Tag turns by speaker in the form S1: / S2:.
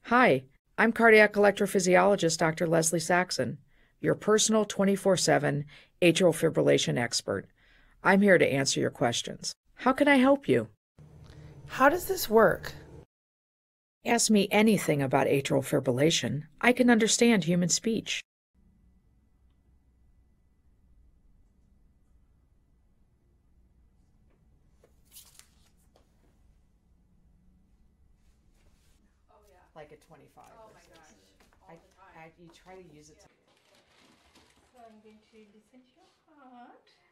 S1: Hi, I'm cardiac electrophysiologist Dr. Leslie Saxon, your personal 24/7 atrial fibrillation expert. I'm here to answer your questions. How can I help you?
S2: How does this work?
S1: Ask me anything about atrial fibrillation. I can understand human speech. Like at 25.
S3: Oh my gosh, all the time.
S1: You try to use it.
S3: So I'm going to listen to your heart.